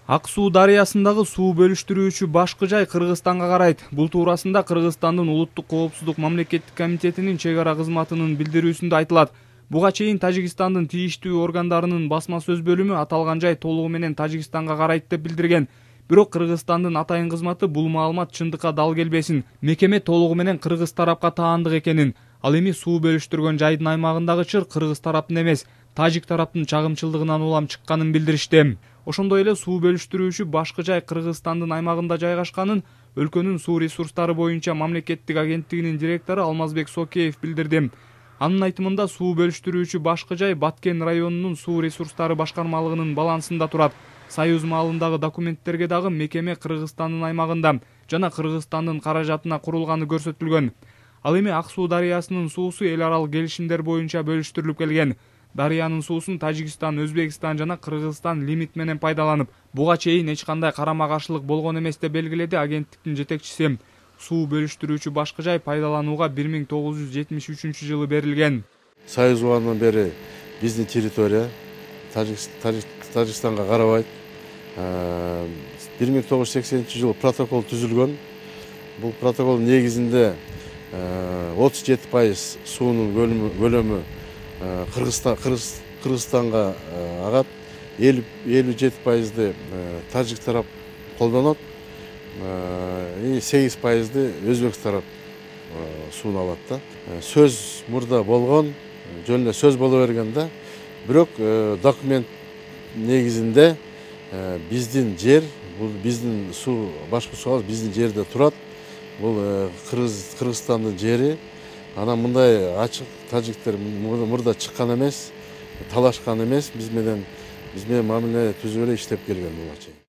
Ак Суу дарыясындагы суу бөлүштүрүүчү башкы жай Кыргызстанга карайт. Бул туурасында Кыргызстандын Улуттук коопсуздук мамлекеттик комитетинин чек ара кызматынын билдирүүсүндө айтылат. Буга чейин Тажикстандын тийиштүү органдарынын басма сөз бөлүмү аталган жай толугу менен Тажикстанга карайт деп билдирген. Бирок Кыргызстандын атайын кызматы бул маалымат чындыкка дал келбесин. Мекеме толугу менен кыргыз тарапка таандык экенин, ал эми суу бөлүштүргөн жайдын аймагындагы чыр кыргыз тараптын эмес, тажик тараптын чагымчылдыгынан улам чыкканын билдиришти. Ошондой эле суу бөлүштүрүүчү башкы жай Кыргызстандын аймагында жайгашканын өлкөнүн суу ресурстары боюнча мамлекеттик агенттигинин директору Алмазбек Сокеев билдирди. Анын айтымында суу бөлүштүрүүчү башкы жай Баткен районунун суу ресурстары башкармалыгынын балансында турат. Союз маалындагы документтерге дагы мекеме Кыргызстандын аймагында жана Кыргызстандын каражатына курулганы көрсөтүлгөн. Ал эми Ак Суу дарыясынын суусу эл аралык келишимдер боюнча бөлүштүрүлүп келген. Дарыянын суусун Тажикстан, Өзбекстан жана Кыргызстан лимит менен пайдаланып, буга чейин эч кандай карама-каршылык болгон эмес деп белгиледи агенттиктин жетекчиси. Суу бөлүштүрүүчү башкы жай пайдаланууга 1973 жылы берилген. Союз убагынан бери биздин территория Тажикстанга карабайт. 1980 жылы протокол түзүлгөн. Бул протокол негизинде 37% суунун көлөмү Кыргызстанга агат, 57%ды тажик тарап колдонот, 8%ды өзбек тарап сууну алат да. Сөз мурда болгон, жөн эле сөз боло берген да. Бирок документ негизинде биздин жер, бул биздин суу, башкы суу биздин жерде турат. Бул Кыргызстандын жери. Анан мындай ачык тажиктер мурда чыккан эмес, талашкан эмес, биз менен мамиле түзүп эле иштеп келген буга чейин.